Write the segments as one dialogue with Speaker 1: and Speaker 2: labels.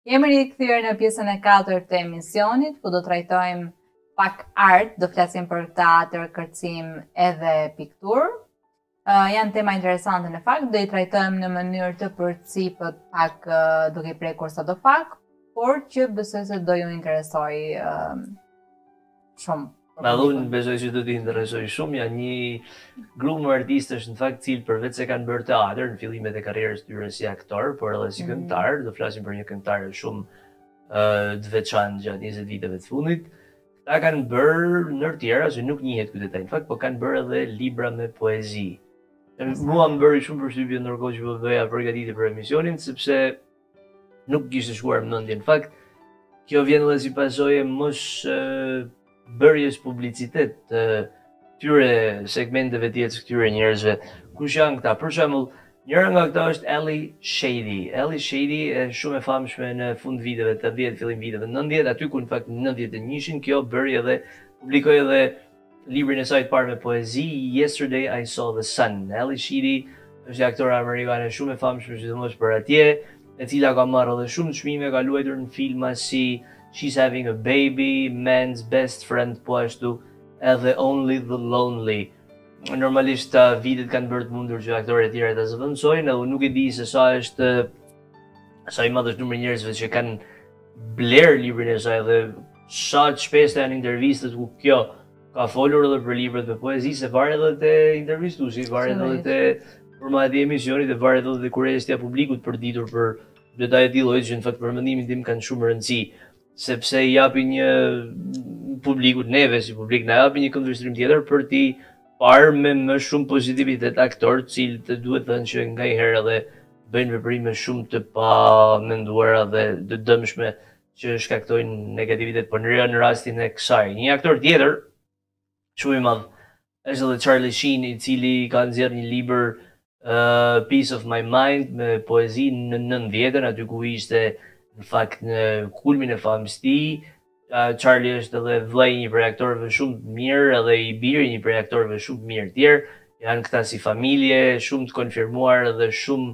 Speaker 1: Jemi rikthyer në pjesën e 4 të emisionit, ku do trajtojmë pak art, do flasim për teatr, kërcim edhe pikturë. Janë tema interesante në fakt, do i trajtojmë në mënyrë të përcipët pak duke i prekur sadopak, por që besoj se do ju interesoj shumë.
Speaker 2: Ma unë besoj që do t'i interesoj shumë, janë një grup artistësh në fakt cilë përveç se kanë bërë teatr në fillimet e karrierës tyre si aktor, por edhe si këngëtar, do flasim për një këngëtar shumë të veçantë gjatë 20 viteve të fundit. Ta kanë bërë ndër tjera që nuk njihet ky detaj në fakt, por kanë bërë edhe libra me poezi. Mua më bëri shumë përshtypje ndërkohë që po bëja përgatitje për emisionin, sepse nuk kishte shkuar në mendje në fakt. Kjo vjen edhe si pasojë mos bërjes publicitet të këtyre segmenteve tjetër këtyre njerëzve. Kush janë këta? Për shembull, njëra nga këta është Ally Sheedy. Ally Sheedy është shumë e famshme në fund viteve të 80, fillim viteve 90, aty ku në fakt në 91-shin kjo bëri edhe publikoi edhe librin e saj të parë me poezi, Yesterday I Saw the Sun. Ally Sheedy është një aktore amerikane shumë e famshme sidomos për atje, e cila ka marrë edhe shumë çmime, ka luajtur në filma si She's Having a Baby, Man's Best Friend, po ashtu edhe Only the Lonely. Normalisht vitet kanë bërë të mundur që aktorët e tjerë ta zëvendësojnë, edhe unë nuk e di se sa i madh është numri njerëzve që kanë bler librin e saj dhe sa të shpeshta janë intervistat ku kjo ka folur edhe për librat me poezi, se varet edhe te intervistuesi, varet edhe te formati i emisionit, dhe varet edhe te kurioziteti i publikut për ditur për detajet e llojit që në fakt për mendimin tim kanë shumë rëndësi, sepse i japi një publikut, neve si publik na japi një këndvështrim tjetër për t'i parë me më shumë pozitivitet aktor, të cilët të duhet thënë që nganjëherë edhe bëjnë veprime shumë të pa menduara dhe të dëmshme që shkaktojnë negativitet, por në rastin e kësaj. Një aktor tjetër shumë i madh është edhe Charlie Sheen, i cili ka nxjerrë një libër Peace of My Mind me poezi në 90-ën, aty ku ishte në fakt në kulmin e famës të tij. Charlie është edhe vllai i një prej aktorëve shumë të mirë, edhe i biri i një prej aktorëve shumë të mirë të tjerë. Janë këta si familje, shumë të konfirmuar dhe shumë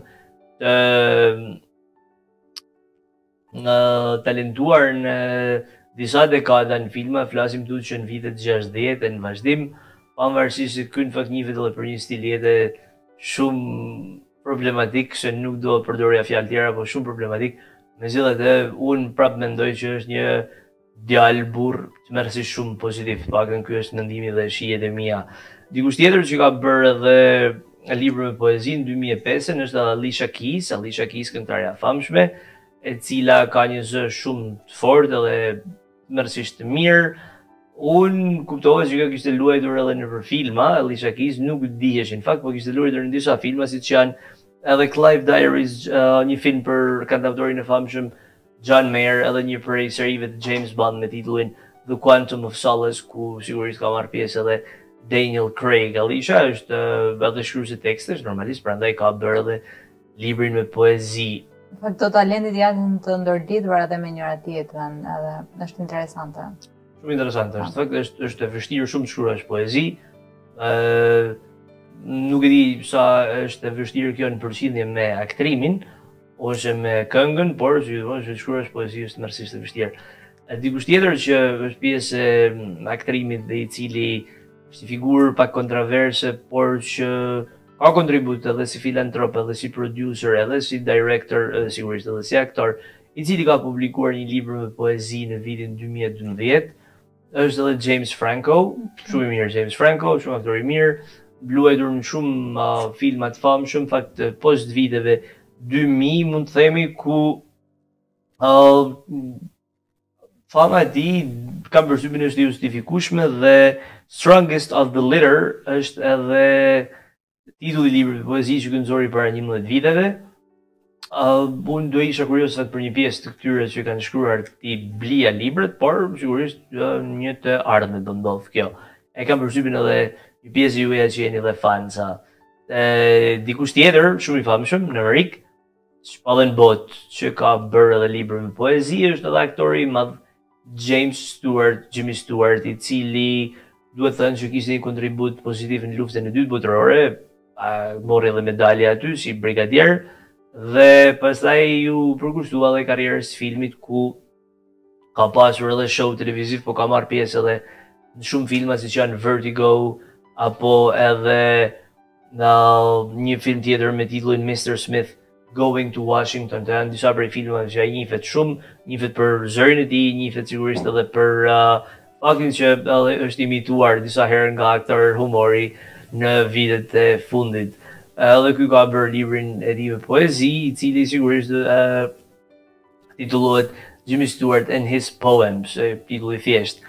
Speaker 2: të talentuar në disa dekada në filma, flasim duhet që në vitet 60 e në vazhdim, pavarësisht se ky në fakt njihet edhe për një stil jete shumë problematik, se nuk do përdorja fjalë tjera, por shumë problematik. Megjithatë, unë prap mendoj që është një djalë burr të merrsi shumë pozitiv, paktën ky është mendimi dhe shijet e mia. Dikush tjetër që ka bërë edhe libër me poezi në 2005 është Alicia Keys, këngëtarja e famshme, e cila ka një zë shumë të fortë edhe merrsisht të mirë. Unë kuptova që kjo kishte luajtur edhe në filma, Alicia Keys nuk diheshin në fakt, po kishte luajtur në disa filma, siç janë edhe Clive Diaries, një film për kantautorin e famshëm John Mayer, edhe një prej serive të James Bond me titullin The Quantum of Solace, ku sigurisht ka marrë pjesë edhe Daniel Craig. Alicia është edhe shkruese tekstesh, normalisht, prandaj ka bërë edhe librin me poezi.
Speaker 1: Në fakt, to talentit janë të ndërlidhura edhe me njëra tjetrën, edhe është interesante.
Speaker 2: Shumë interesante, në fakt është e vështirë shumë të shkruash poezi. Nuk e di sa është e vështirë kjo në përqindje me aktrimin ose me këngën, por që të shkruash poezi është mërësisht e vështirë. Dikush tjetër që është pjesë e aktrimit dhe i cili është një figurë pak kontroverse, por që ka kontribut edhe si filantrop, edhe si producer, edhe si director, edhe sigurisht edhe si aktor, i cili ka publikuar një libër me poezi në vitin 2012, është edhe James Franco, shumë i mirë James Franco, shumë aktor i mirë, luajtur në shumë filma të famshëm, fakt post viteve 2000 mund të themi, ku fama e tij kam përshtypjen është e justifikueshme dhe Strongest of the Litter është edhe titulli i librit poezi që nxori para 11 viteve. Unë do isha kurioz për një pjesë të këtyre që kanë shkruar këtij blia librat, por sigurisht një të ardhmen do ndodh kjo. E kam përshtypjen edhe një pjesë juaja që jeni dhe fansa. Dikush tjetër, shumë i famshëm në Amerikë, shpallën bot, që ka bërë edhe libër me poezi, është edhe aktori i madh Jimmy Stewart, i cili duhet thënë që kishte një kontribut pozitiv në luftën e dytë botërore, mori edhe medalje aty si brigadier, Dhe pastaj ju përkushtua dhe karrierës filmit ku ka pasur edhe show televiziv, po ka marrë pjesë edhe në shumë filma si që janë Vertigo, apo edhe në një film tjetër me titlullin Mr. Smith, Going to Washington, të janë disa prej filmave që ai njihet shumë, njihet për zërin e tij, njihet sigurisht edhe për faktin që është imituar disa herë nga aktor humori në vitet e fundit. Edhe ky ka bërë librin e tij me poezi, i cili sigurisht titullohet Jimmy Stewart and His Poems, titulli i thjesht.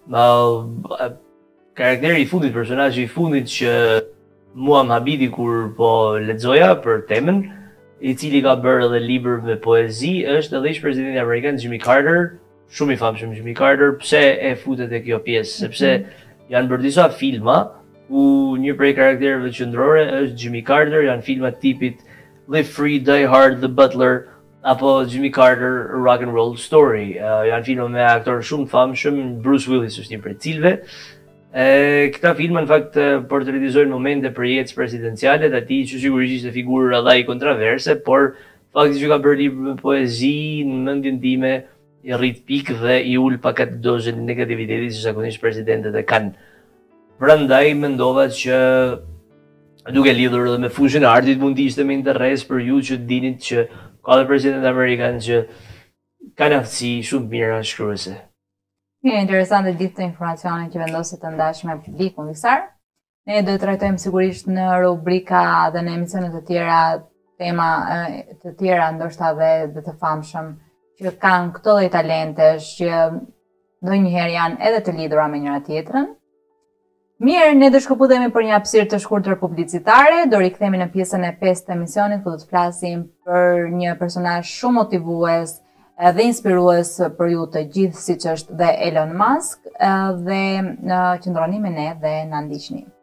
Speaker 2: Karakteri i fundit, personazhi i fundit që mua më habiti kur po lexoja për temën, i cili ka bërë edhe libër me poezi, është edhe ish-presidenti amerikan Jimmy Carter, shumë i famshëm Jimmy Carter. Pse e futet e kjo pjesë? Sepse janë bërë disa filma ku një prej karakterëve qendrore është Jimmy Carter, janë filma tipit Live Free, Die Hard, The Butler, apo Jimmy Carter, A Rock and Roll Story. Janë filma me aktor shumë famshëm, Bruce Willis është një prej cilëve. Këta filma në fakt portretizojnë momente për jetës presidenciale të atij që sigurisht ishte figurë edhe i kontroverse, por fakti që ka bërë libër me poezi në mendjen time i rrit pikë dhe i ul pak atë dozën e negativitetit që zakonisht presidentët e kanë. Prandaj mendova që duke lidhur edhe me fushën e artit mund të ishte me interes për ju që dinit që ka dhe president amerikan që kanë aftësi shumë mira shkruese.
Speaker 1: Interesante gjithë të informacione që vendoset të ndash me publikun, Visar. Ne do të trajtojmë sigurisht në rubrika dhe në emisionet të tjera tema të tjera, ndoshta dhe të famshëm, që kanë këto lloj talentesh që ndonjëherë janë edhe të lidhura me njëra tjetrën. Mirë, ne do shkëputemi për një hapësirë të shkurtër publicitare, do rikthehemi në pjesën e 5 të emisionit ku do të flasim për një personazh shumë motivues dhe inspirues për ju të gjithë, siç është dhe Elon Musk, dhe qëndroni me ne dhe na ndiqni.